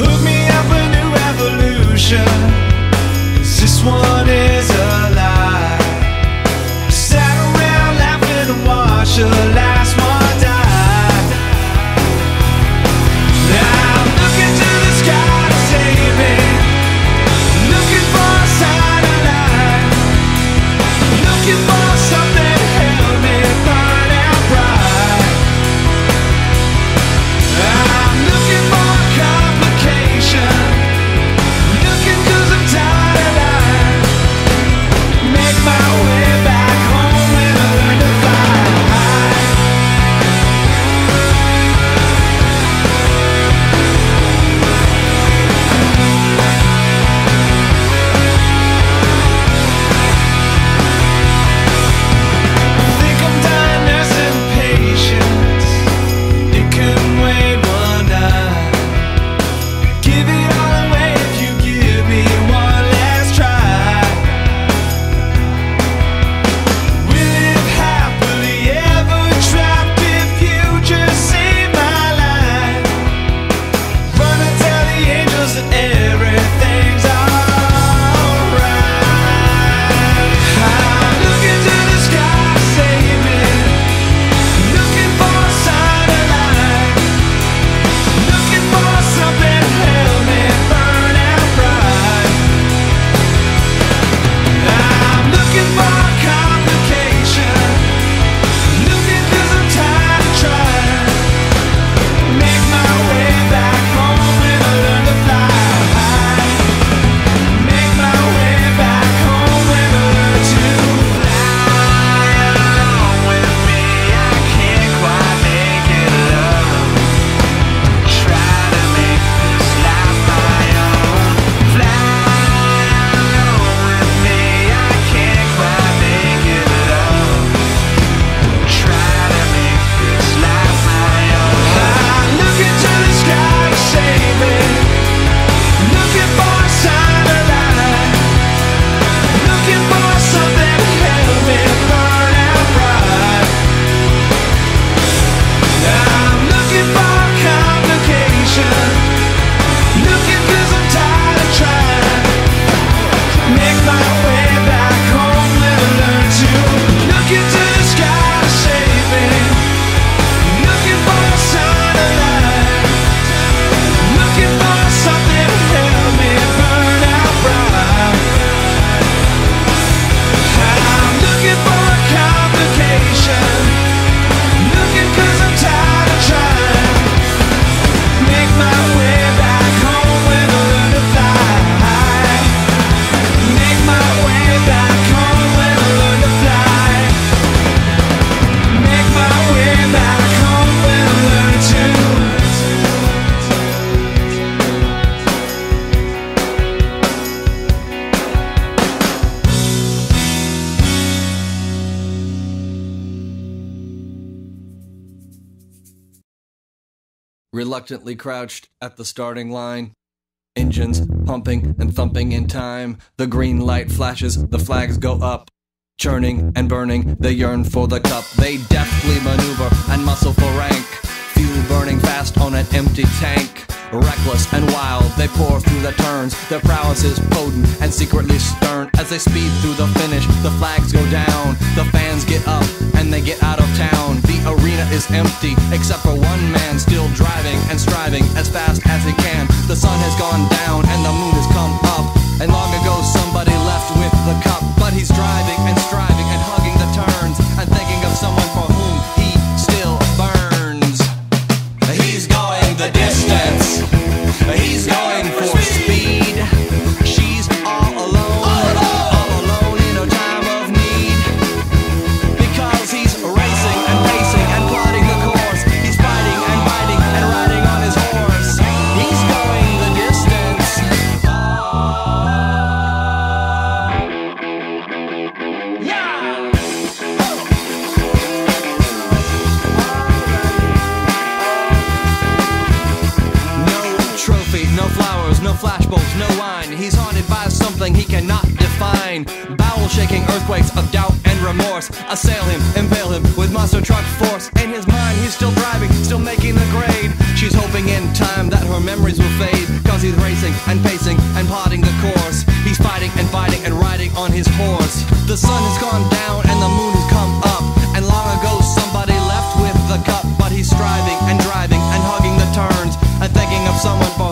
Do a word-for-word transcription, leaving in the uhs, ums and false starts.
Hook me up a new revolution, 'cause this one is a lie. Sat around laughing and watched the last one die. Now I'm looking to the sky to save me, looking for a sign of life, looking for something to help me burn out bright. I'm looking for complication, looking 'cause I'm tired of life. Make my way back home and I learn to fly. Think I'm done nursing patience, it can wait one night. Give it all away if you give me one last try. We live happily ever trapped if you just save my life. Run and tell the angels that everything's alright. I'm looking to the sky to save me, looking for a sign of life, looking for something to help me burn out bright. I'm looking for complication, looking 'cause I'm tired of trying. Make my way back home and I learn to fly. Make my way back home and I learn to fly. Along with me, I can't quite make it up. Try to make this life my own. Fly along with me, I can't quite make it up. Try to make this life my own. I'm looking to the sky to save me, looking for a sign of life, looking for something to help me burn out bright. I'm looking for complication, looking 'cause I'm tired of trying. Make my way back home and learn to look into the sky to save me, looking for a sign of life, looking for something to help me burn out bright. I'm looking for complication, looking 'cause I'm tired of trying. Make my way back home and I learn to fly. Make my way back home and I learn to fly. Make my way back home and I learn to. Reluctantly crouched at the starting line, engines pumping and thumping in time. The green light flashes, the flags go up. Churning and burning, they yearn for the cup. They deftly maneuver and muscle for rank. Fuel burning fast on an empty tank. Reckless and wild, they pour through the turns. Their prowess is potent and secretly stern. As they speed through the finish, the flags go down. The fans get up and they get out of town. The arena is empty, except for one man still driving and striving as fast as he can. The sun has gone down and the moon has come up. And long ago somebody left with the cup. But he's driving and striving and hugging the turns and thinking of someone for whom he still burns. He's going the distance. He's going for speed. She's all alone, all alone in a time of need. Because he's racing and pacing and plotting the course. He's fighting and biting and riding on his horse. He's going the distance. shaking earthquakes of doubt and remorse assail him, impale him with monster truck force. In his mind he's still driving, still making the grade. She's hoping in time that her memories will fade, cause as he's racing and pacing and plotting the course. He's fighting and fighting and riding on his horse. The sun has gone down and the moon has come up, and long ago somebody left with the cup. But he's striving and driving and hugging the turns and thinking of someone for